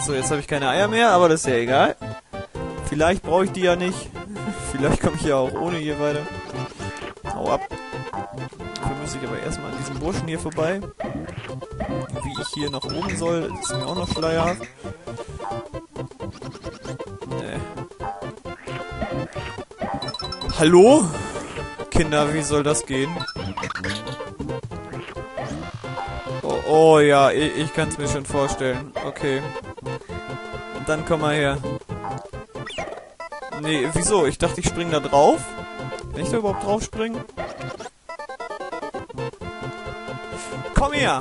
So, jetzt habe ich keine Eier mehr, aber das ist ja egal. Vielleicht brauche ich die ja nicht. Vielleicht komme ich ja auch ohne hier weiter. Hau ab. Dafür muss ich aber erstmal an diesem Burschen hier vorbei. Wie ich hier nach oben soll, ist mir auch noch schleierhaft. Nee. Hallo? Kinder, wie soll das gehen? Oh ja, ich kann es mir schon vorstellen. Okay. Dann komm mal her. Nee, wieso? Ich dachte, ich spring da drauf. Kann ich da überhaupt drauf springen? Komm her!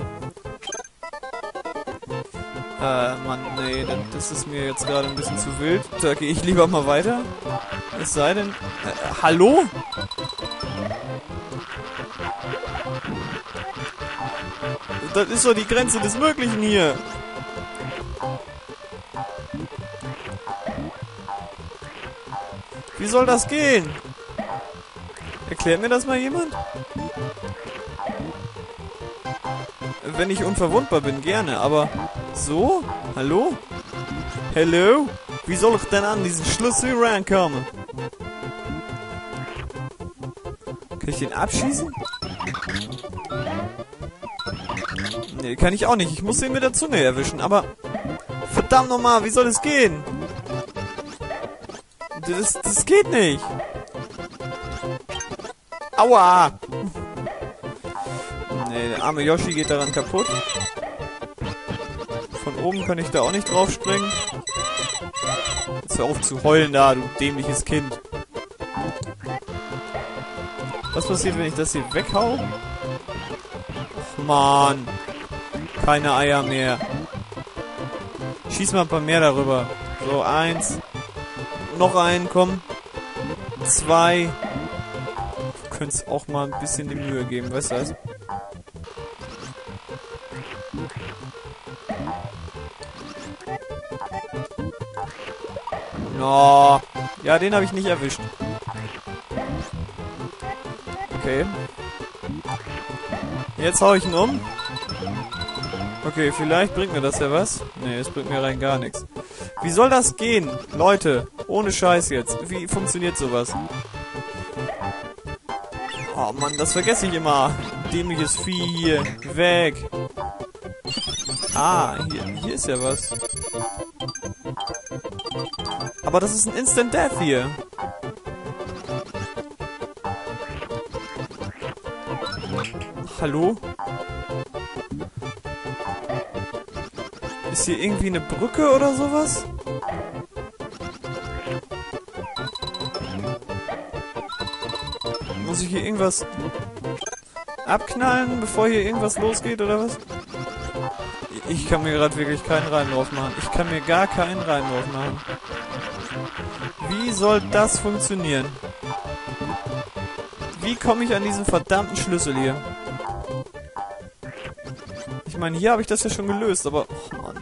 Mann, nee, das ist mir jetzt gerade ein bisschen zu wild. Da gehe ich lieber mal weiter. Es sei denn... hallo? Das ist doch die Grenze des Möglichen hier. Wie soll das gehen? Erklärt mir das mal jemand? Wenn ich unverwundbar bin, gerne, aber... So? Hallo? Hello? Wie soll ich denn an diesen Schlüssel rankommen? Kann ich den abschießen? Nee, kann ich auch nicht. Ich muss ihn mit der Zunge erwischen, aber... Verdammt nochmal, wie soll das gehen? Das geht nicht. Aua! Nee, der arme Yoshi geht daran kaputt. Von oben kann ich da auch nicht drauf springen. Jetzt hör auf zu heulen da, du dämliches Kind. Was passiert, wenn ich das hier weghau? Och, Mann. Keine Eier mehr. Schieß mal ein paar mehr darüber. So, 1. Noch einen, komm. 2. Du könntest auch mal ein bisschen die Mühe geben, weißt du was? No. Ja, den habe ich nicht erwischt. Okay. Jetzt hau ich ihn um. Okay, vielleicht bringt mir das ja was. Nee, es bringt mir rein gar nichts. Wie soll das gehen? Leute, ohne Scheiß jetzt. Wie funktioniert sowas? Oh Mann, das vergesse ich immer. Dämliches Vieh hier. Weg. Ah, hier ist ja was. Aber das ist ein Instant Death hier. Hallo? Ist hier irgendwie eine Brücke oder sowas? Muss ich hier irgendwas abknallen, bevor hier irgendwas losgeht oder was? Ich kann mir gerade wirklich keinen Reim drauf machen. Ich kann mir gar keinen Reim drauf machen. Wie soll das funktionieren? Wie komme ich an diesen verdammten Schlüssel hier? Ich meine, hier habe ich das ja schon gelöst, aber... Oh Mann.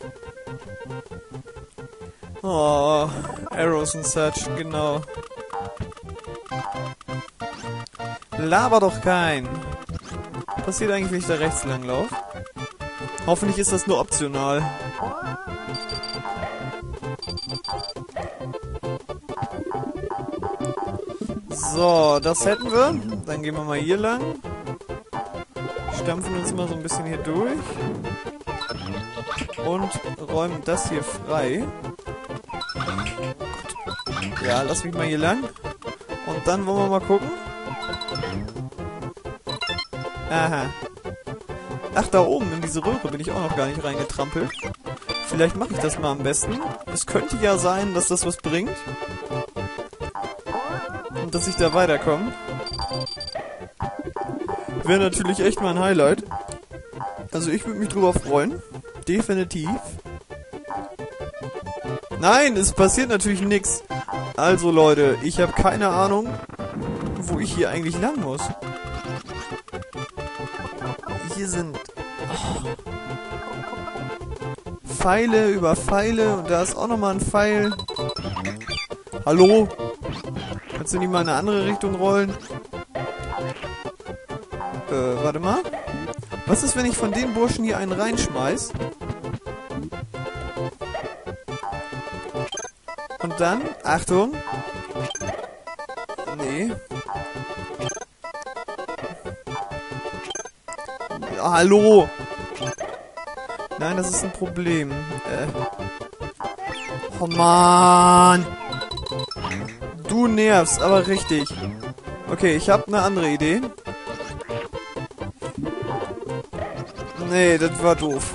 Oh, Arrows and such, genau. Laber doch kein. Was passiert eigentlich, wenn ich da rechts lang laufe? Hoffentlich ist das nur optional. So, das hätten wir. Dann gehen wir mal hier lang. Stampfen uns mal so ein bisschen hier durch. Und räumen das hier frei. Ja, lass mich mal hier lang. Und dann wollen wir mal gucken. Aha. Ach, da oben in diese Röhre bin ich auch noch gar nicht reingetrampelt. Vielleicht mache ich das mal am besten. Es könnte ja sein, dass das was bringt. Und dass ich da weiterkomme. Wäre natürlich echt mal ein Highlight. Also ich würde mich drüber freuen. Definitiv. Nein, es passiert natürlich nichts. Also Leute, ich habe keine Ahnung, wo ich hier eigentlich lang muss. Hier sind Pfeile über Pfeile und da ist auch nochmal ein Pfeil. Hallo? Kannst du nicht mal in eine andere Richtung rollen? Warte mal. Was ist, wenn ich von den Burschen hier einen reinschmeiß? Und dann, Achtung. Nee. Hallo. Nein, das ist ein Problem. Oh Mann. Du nervst, aber richtig. Okay, ich habe eine andere Idee. Nee, das war doof.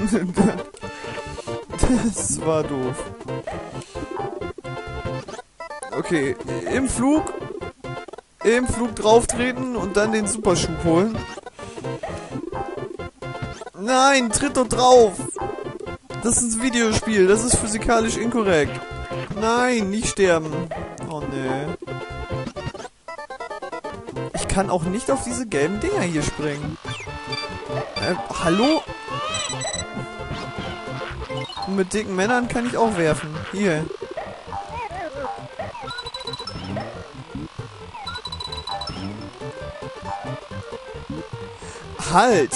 Das war doof. Okay, im Flug drauf treten und dann den Superschub holen. Nein, tritt doch drauf! Das ist ein Videospiel, das ist physikalisch inkorrekt. Nein, nicht sterben. Oh nee. Ich kann auch nicht auf diese gelben Dinger hier springen. Hallo? Und mit dicken Männern kann ich auch werfen. Hier. Halt!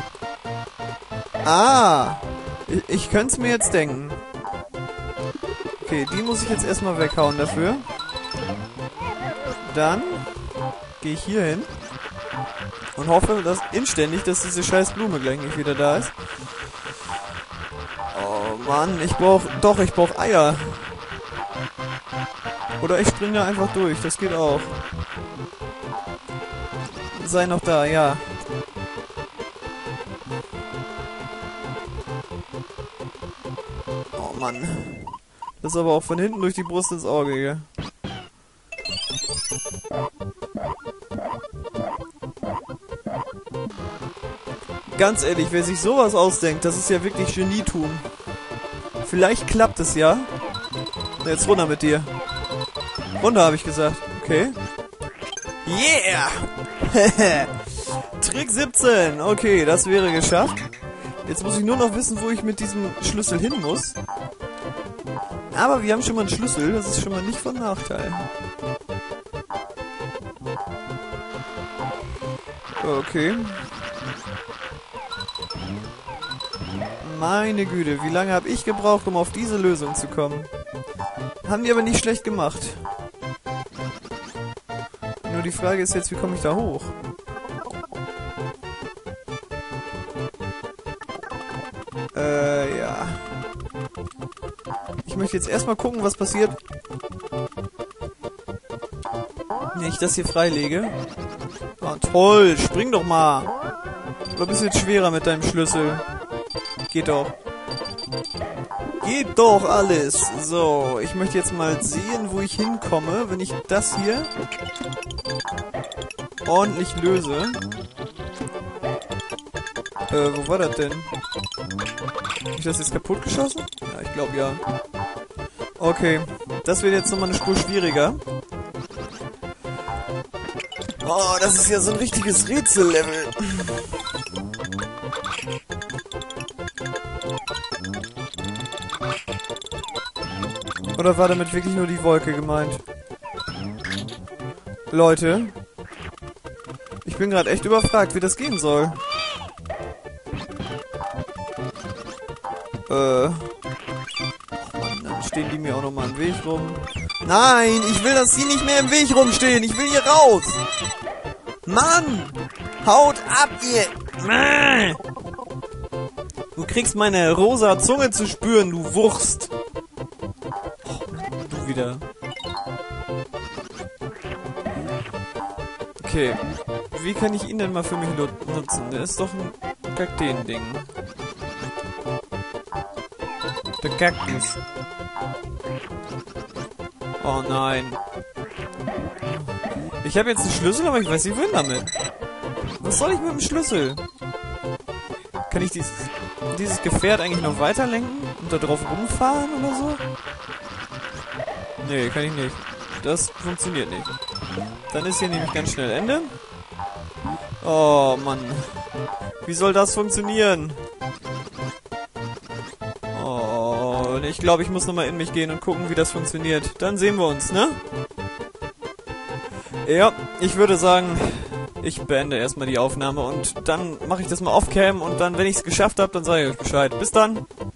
Ah! Ich könnte es mir jetzt denken. Okay, die muss ich jetzt erstmal weghauen dafür. Dann gehe ich hier hin und hoffe, dass inständig, dass diese scheiß Blume gleich nicht wieder da ist. Oh Mann, ich brauche Eier. Oder ich springe da einfach durch, das geht auch. Sei noch da, ja. Oh Mann. Das ist aber auch von hinten durch die Brust ins Auge hier. Ganz ehrlich, wer sich sowas ausdenkt, das ist ja wirklich Genietum. Vielleicht klappt es ja. Jetzt runter mit dir. Runter, habe ich gesagt. Okay. Yeah! Trick 17. Okay, das wäre geschafft. Jetzt muss ich nur noch wissen, wo ich mit diesem Schlüssel hin muss. Aber wir haben schon mal einen Schlüssel. Das ist schon mal nicht von Nachteil. Okay. Meine Güte, wie lange habe ich gebraucht, um auf diese Lösung zu kommen? Haben die aber nicht schlecht gemacht. Nur die Frage ist jetzt, wie komme ich da hoch? Ja. Ich möchte jetzt erstmal gucken, was passiert, wenn ich das hier freilege. Oh, toll, spring doch mal. Oder ein bisschen schwerer mit deinem Schlüssel. Geht doch. Geht doch alles. So, ich möchte jetzt mal sehen, wo ich hinkomme, wenn ich das hier ordentlich löse. Wo war das denn? Hab ich das jetzt kaputt geschossen? Ja, ich glaube ja. Okay, das wird jetzt nochmal eine Spur schwieriger. Oh, das ist ja so ein richtiges Rätsellevel. Oder war damit wirklich nur die Wolke gemeint? Leute, ich bin gerade echt überfragt, wie das gehen soll. Oh Mann, dann stehen die mir auch nochmal im Weg rum. Nein, ich will, dass die nicht mehr im Weg rumstehen. Ich will hier raus. Mann, haut ab, ihr. Du kriegst meine rosa Zunge zu spüren, du Wurst. Du wieder. Okay, wie kann ich ihn denn mal für mich nutzen? Der ist doch ein Kakteen-Ding. Der Kaktus. Oh nein. Ich habe jetzt einen Schlüssel, aber ich weiß nicht, wohin damit. Was soll ich mit dem Schlüssel? Kann ich dieses Gefährt eigentlich noch weiterlenken und da drauf rumfahren oder so? Nee, kann ich nicht. Das funktioniert nicht. Dann ist hier nämlich ganz schnell Ende. Oh Mann. Wie soll das funktionieren? Oh, ich glaube, ich muss nochmal in mich gehen und gucken, wie das funktioniert. Dann sehen wir uns, ne? Ja, ich würde sagen, ich beende erstmal die Aufnahme und dann mache ich das mal off-cam und dann, wenn ich es geschafft habe, dann sage ich euch Bescheid. Bis dann!